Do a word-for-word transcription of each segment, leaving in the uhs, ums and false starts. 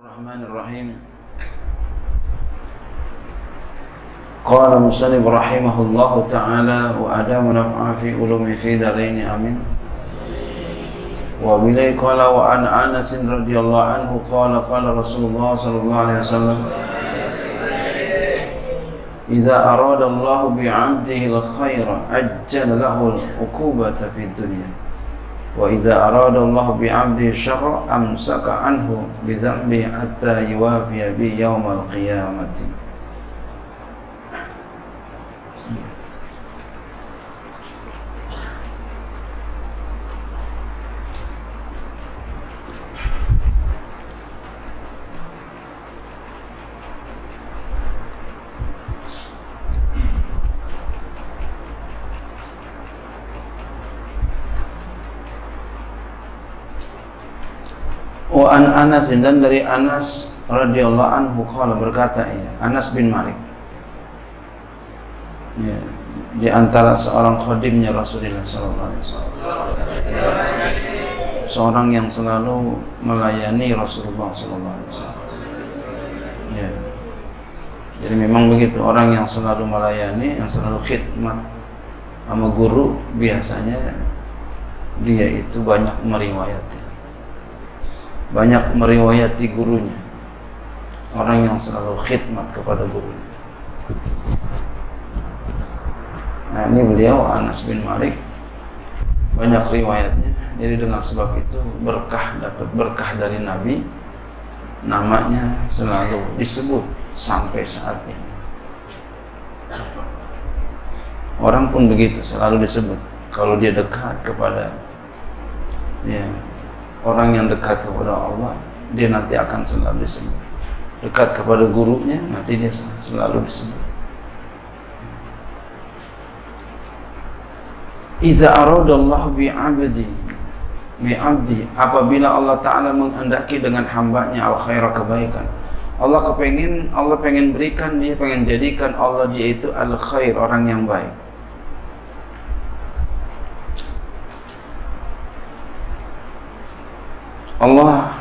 Bismillahirrahmanirrahim. Qala musannif rahimahullahu ta'ala wa adamu naf'a fi ulumi fi daraini amin. Wa bilai qala wa an Anas radhiyallahu anhu qala qala Rasulullah sallallahu alaihi wasallam idza arada Allah bi 'abdihi al-khaira ajjala lahu al-uqubata fid dunya wa idza arada Allah bi 'abdihi syarra amsaka anhu bi dhanbi hatta yuwafiya bi yaumal qiyamati. Wa an Anas, dan dari Anas radhiyallahu anhu qala berkata, ya, Anas bin Malik, ya, di antara seorang khadimnya Rasulullah sallallahu alaihi wasallam, seorang yang selalu melayani Rasulullah sallallahu alaihi wasallam. Ya. Jadi memang begitu, orang yang selalu melayani, yang selalu khidmat sama guru, biasanya dia itu banyak meriwayati banyak meriwayati gurunya, orang yang selalu khidmat kepada gurunya. Nah, ini beliau Anas bin Malik banyak riwayatnya, jadi dengan sebab itu berkah, dapat berkah dari Nabi, namanya selalu disebut sampai saat ini. Orang pun begitu, selalu disebut kalau dia dekat kepada, ya, orang yang dekat kepada Allah, dia nanti akan selalu disebut. Dekat kepada gurunya, nanti dia selalu disebut. Idza aradallahu bi 'abdi bi 'abdi, apabila Allah Ta'ala menghendaki dengan hambanya al khaira, kebaikan. Allah kepengin, Allah pengen berikan, dia pengen jadikan Allah dia itu al khair, orang yang baik. Allah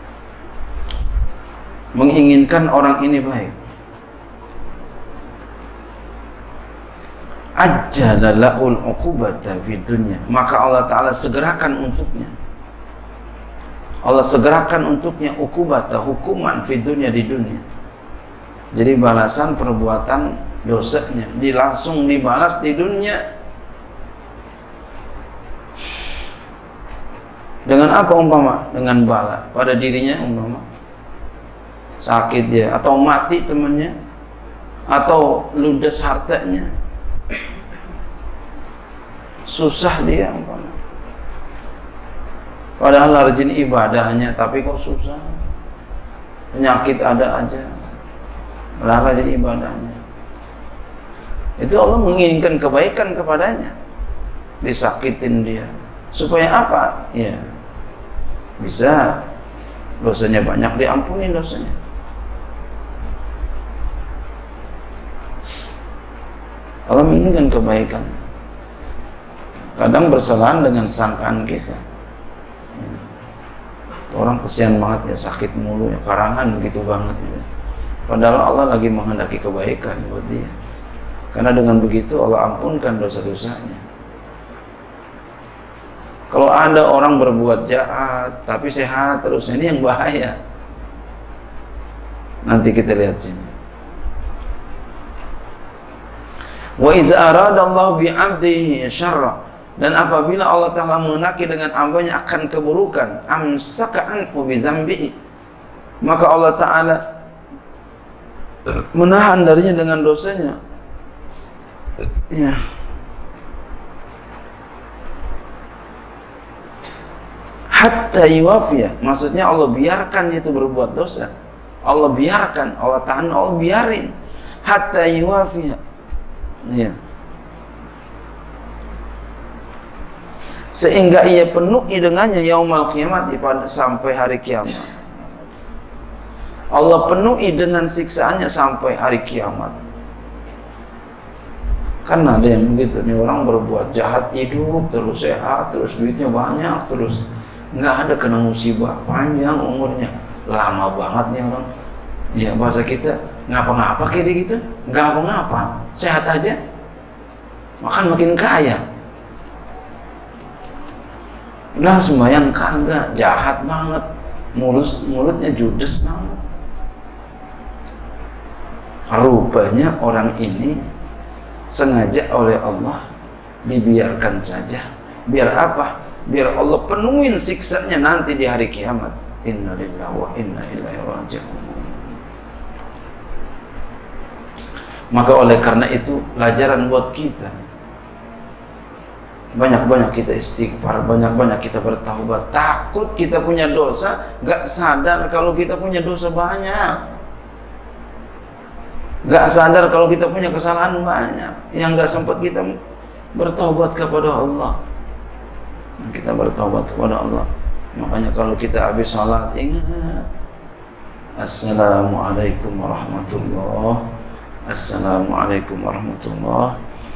menginginkan orang ini baik. Ajjala lahul uqubata fid dunya, maka Allah Ta'ala segerakan untuknya. Allah segerakan untuknya uqubata, hukuman fid dunya, di dunia. Jadi balasan perbuatan dosanya dilangsung dibalas di dunia. Dengan apa umpama? Dengan bala pada dirinya, umpama sakit dia, atau mati temannya, atau ludes hartanya, susah dia umpama, padahal rajin ibadahnya tapi kok susah, penyakit ada aja, malah rajin ibadahnya. Itu Allah menginginkan kebaikan kepadanya, disakitin dia supaya apa? Ya, bisa dosanya banyak, diampuni dosanya. Allah menginginkan kebaikan. Kadang bersalahan dengan sangkaan kita. Orang kesian banget ya, sakit mulu ya, karangan begitu banget ya. Padahal Allah lagi menghendaki kebaikan buat dia. Karena dengan begitu Allah ampunkan dosa-dosanya. Kalau ada orang berbuat jahat tapi sehat terus, ini yang bahaya. Nanti kita lihat sini. Wa iza aradallahu bi 'abdihi syarra, dan apabila Allah Ta'ala mengenaki dengan hambanya akan keburukan, amsaka anhu bi dzambihi, maka Allah Ta'ala menahan darinya dengan dosanya. Ya. Hatta yuwafiya, maksudnya Allah biarkan dia itu berbuat dosa. Allah biarkan, Allah tahan, Allah biarin. Hatta yuwafiya, ya, sehingga ia penuhi dengannya yaumal qiyamah, pada sampai hari kiamat. Allah penuhi dengan siksaannya sampai hari kiamat. Karena ada yang begitu nih, orang berbuat jahat, hidup terus sehat, terus duitnya banyak, terus nggak ada kena musibah, panjang umurnya, lama banget nih orang. Ya bahasa kita ngapa-ngapa kayak gitu, nggak apa-ngapa, sehat aja, makan makin kaya. Udah sembahyang kagak, jahat banget, mulus mulutnya judes banget. Rupanya orang ini sengaja oleh Allah dibiarkan saja. Biar apa? Biar Allah penuhin siksanya nanti di hari kiamat. Inna lillahi wa inna ilaihi raji'un. Maka oleh karena itu pelajaran buat kita, banyak-banyak kita istighfar, banyak-banyak kita bertaubat. Takut kita punya dosa, gak sadar kalau kita punya dosa banyak, gak sadar kalau kita punya kesalahan banyak yang gak sempat kita bertaubat kepada Allah. Kita bertaubat kepada Allah. Makanya kalau kita habis salat, ingat Assalamualaikum warahmatullahi Assalamualaikum warahmatullahi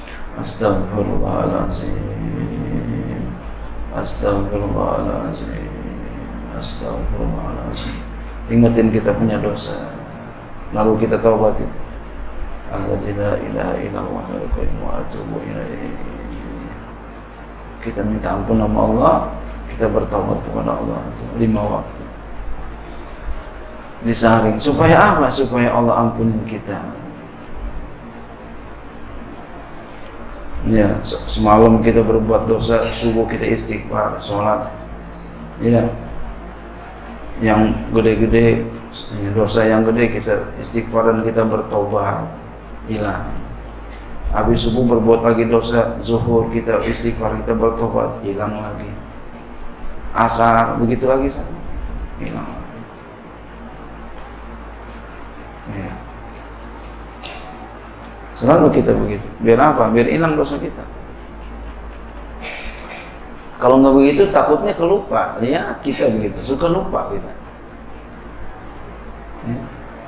Astaghfirullahaladzim Astaghfirullahaladzim Astaghfirullahaladzim. Ingatin kita punya dosa, lalu kita taubatin. Allazi la ilaha illallah wa atubu ilaihi. Kita minta ampun sama Allah, kita bertaubat kepada Allah lima waktu disaring. Supaya apa? Supaya Allah ampunin kita. Ya, semalam kita berbuat dosa, subuh kita istighfar, sholat. Ya, yang gede-gede, dosa yang gede kita istighfar dan kita bertobat, hilang. Habis subuh berbuat lagi dosa, zuhur kita istighfar, kita bertobat, hilang lagi. Asar, begitu lagi sama, hilang lagi. Ya. Selalu kita begitu. Biar apa? Biar hilang dosa kita. Kalau nggak begitu takutnya kelupa. Lihat kita begitu, suka lupa kita. Ya.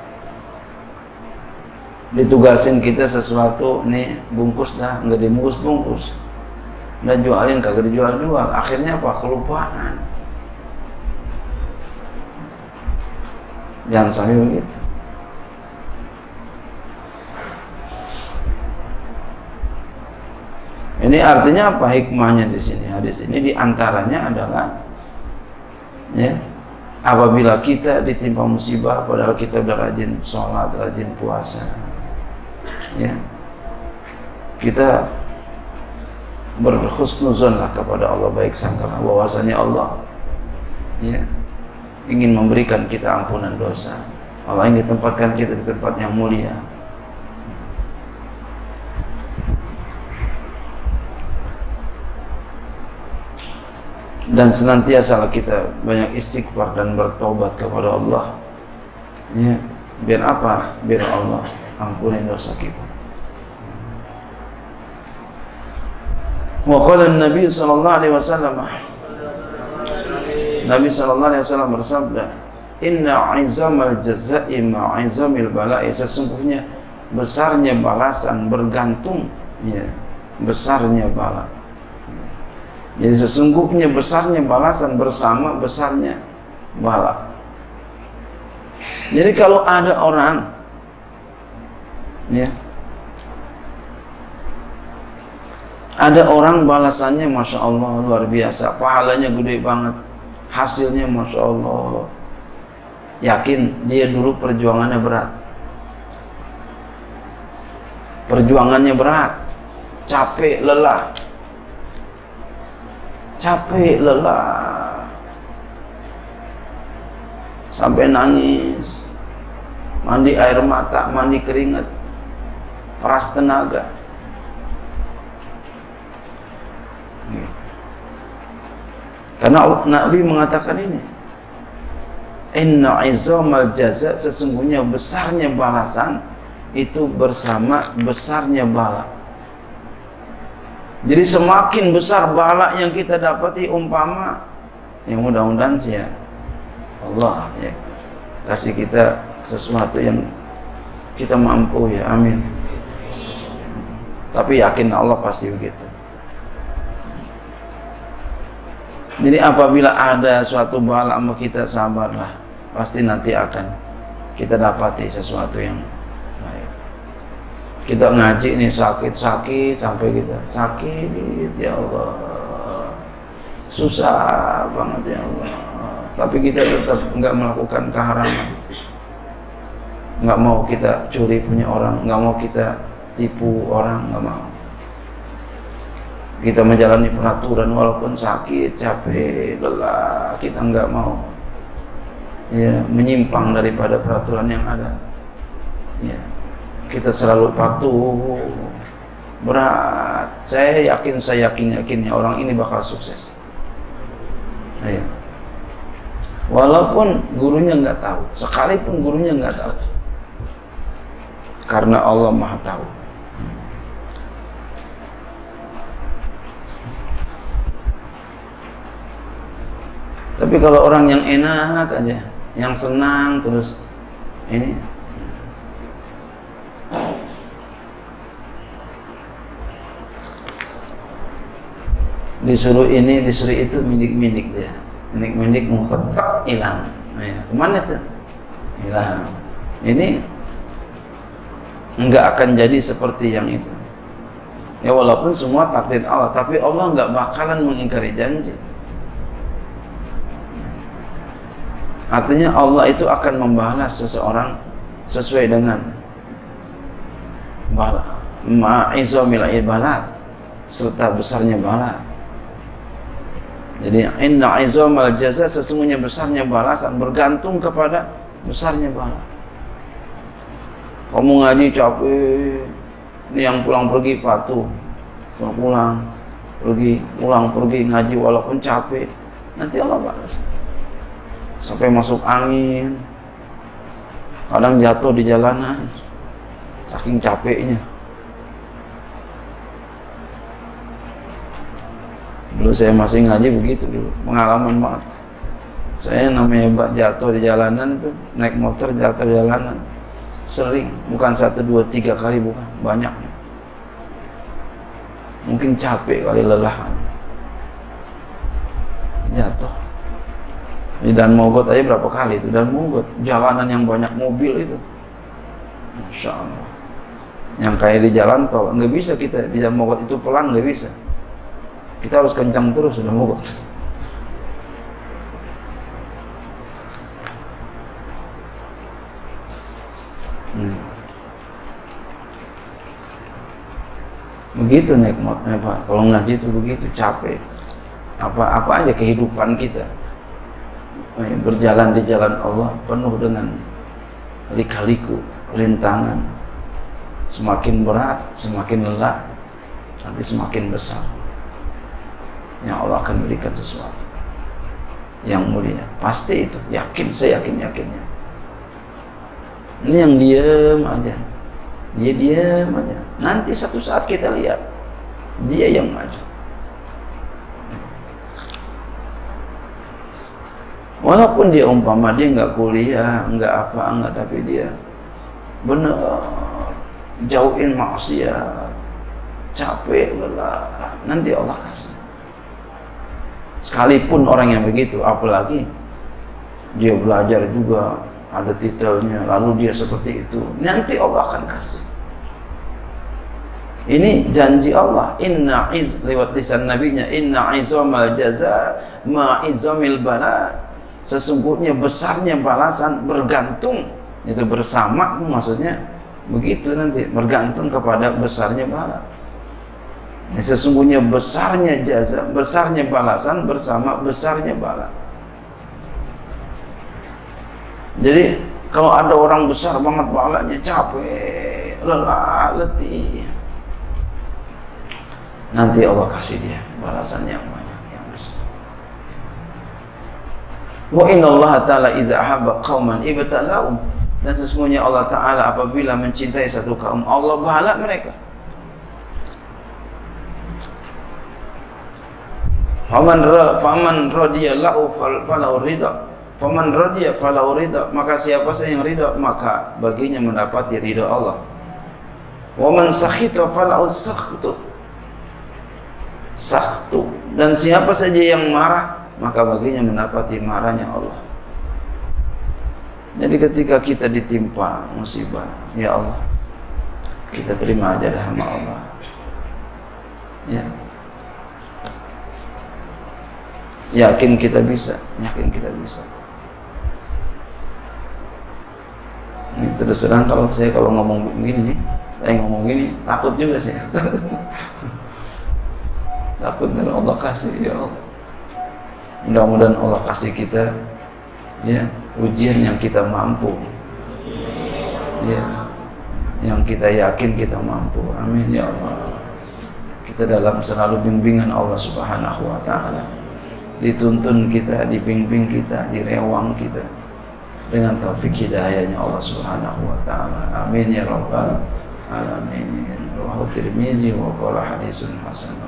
Ditugasin kita sesuatu, nih bungkus dah, nggak dibungkus-bungkus, nggak jualin, kagak dijual-jual. Akhirnya apa? Kelupaan. Jangan sampai begitu. Ini artinya apa hikmahnya di sini? Hadis ini diantaranya adalah, ya, apabila kita ditimpa musibah, padahal kita udah rajin sholat, rajin puasa, ya, kita berhusnuzonlah kepada Allah, baik sangkalah bahwasanya Allah, ya, ingin memberikan kita ampunan dosa. Allah ingin tempatkan kita di tempat yang mulia. Dan senantiasa kita banyak istighfar dan bertobat kepada Allah, ya, biar apa? Biar Allah ampuni dosa kita. Wa qala an-nabi sallallahu alaihi wasallam, Nabi sallallahu alaihi wasallam bersabda, inna 'izamal jazaa'i ma'izamil bala'i. Sesungguhnya besarnya balasan bergantung, ya, besarnya bala. Jadi sesungguhnya besarnya balasan bersama besarnya bala. Jadi kalau ada orang, ya, ada orang balasannya masya Allah luar biasa, pahalanya gede banget, hasilnya masya Allah, yakin dia dulu perjuangannya berat, perjuangannya berat, capek, lelah. Capek, lelah, sampai nangis, mandi air mata, mandi keringat, peras tenaga. Karena Nabi mengatakan ini, inna 'izamal jaza, sesungguhnya besarnya balasan itu bersama besarnya bala. Jadi semakin besar bala yang kita dapati, umpama, yang mudah-mudahan sih ya Allah, ya, kasih kita sesuatu yang kita mampu, ya, amin. Tapi yakin Allah pasti begitu. Jadi apabila ada suatu bala sama kita, sabarlah. pasti nanti akan kita dapati sesuatu yang baik. Kita ngaji nih sakit-sakit sampai kita sakit, ya Allah, susah banget ya Allah, tapi kita tetap nggak melakukan keharaman, nggak mau kita curi punya orang, nggak mau kita tipu orang, nggak mau. Kita menjalani peraturan walaupun sakit, capek, lelah, kita nggak mau ya menyimpang daripada peraturan yang ada. Ya, kita selalu patuh, berat. Saya yakin, saya yakin yakinnya orang ini bakal sukses. Ya. Walaupun gurunya nggak tahu, sekalipun gurunya nggak tahu, karena Allah Maha tahu. Tapi kalau orang yang enak aja, yang senang terus ini, disuruh ini, disuruh itu, mindik-mindik dia, mindik-mindik ngumpet, hilang. Ya, kemana tuh? Hilang. Ini enggak akan jadi seperti yang itu. Ya walaupun semua takdir Allah, tapi Allah enggak bakalan mengingkari janji. Artinya Allah itu akan membalas seseorang sesuai dengan ma'izamil ibadat, serta besarnya bala. Jadi inna izamal jaza, sesungguhnya besarnya balasan bergantung kepada besarnya bala. Kamu ngaji capek, ini yang pulang pergi patuh, pulang pulang pergi pulang pergi ngaji walaupun capek, nanti Allah balas. Sampai masuk angin, kadang jatuh di jalanan saking capeknya. Dulu saya masih ngaji begitu dulu, pengalaman banget. Saya namanya jatuh di jalanan itu, naik motor jatuh di jalanan sering, bukan satu dua tiga kali, bukan, banyak. Mungkin capek kali, lelah, jatuh. Di Dan Mogot aja berapa kali itu, Dan Mogot, jalanan yang banyak mobil itu, Masya Allah. Yang kayak di jalan tol, nggak bisa kita di Dan Mogot itu pelan, nggak bisa. Kita harus kencang terus, sudah Mogot. Hmm. Begitu nikmatnya Pak, kalau ngaji itu begitu, capek. Apa-apa aja kehidupan kita berjalan di jalan Allah penuh dengan lika-liku, rintangan. Semakin berat, semakin lelah, nanti semakin besar yang Allah akan berikan sesuatu yang mulia. Pasti itu, yakin, saya yakin yakinnya. Ini yang diam aja, dia diam aja. Nanti satu saat kita lihat dia yang maju. Walaupun dia umpama dia nggak kuliah, nggak apa, nggak, tapi dia benar jauhin maksiat, capek, lelah, nanti Allah kasih. Sekalipun orang yang begitu, apalagi dia belajar juga, ada titelnya, lalu dia seperti itu, nanti Allah akan kasih. Ini janji Allah. Inna iz, lewat lisan nabinya, inna izamal jaza ma izamil bala. Sesungguhnya besarnya balasan bergantung, itu bersama, maksudnya begitu nanti, bergantung kepada besarnya bala. Nah, sesungguhnya besarnya jaza, besarnya balasan bersama besarnya bala. Jadi kalau ada orang besar banget balanya, capek, lelah, letih, nanti Allah kasih dia balasan yang banyak, yang besar. Wa inna Allah ta'ala idza ahabba qauman ibtalahum, dan sesungguhnya Allah Ta'ala apabila mencintai satu kaum, Allah bala mereka. Faman ra faman radiyallahu falahu ridha, faman radiya falahu ridha, maka siapa saja yang ridha maka baginya mendapati ridha Allah. Wa man sakhita falahu sakhtu, sakhtu, dan siapa saja yang marah maka baginya mendapati marahnya Allah. Jadi ketika kita ditimpa musibah, ya Allah, kita terima aja dah sama Allah. Ya. Yakin kita bisa, yakin kita bisa. Ini terus terang kalau saya kalau ngomong begini nih, saya ngomong gini, takut juga sih. Takut dan Allah kasih, ya Allah. Mudah-mudahan Allah kasih kita ya ujian yang kita mampu, ya, yang kita yakin kita mampu. Amin ya Allah. Kita dalam selalu bimbingan Allah Subhanahu wa Ta'ala, dituntun kita, dibimbing kita, direwang kita dengan taufik hidayahnya Allah Subhanahu wa Ta'ala. Amin ya rabbal alamin. Rawahu Tirmizi wa qala hadisun hasan.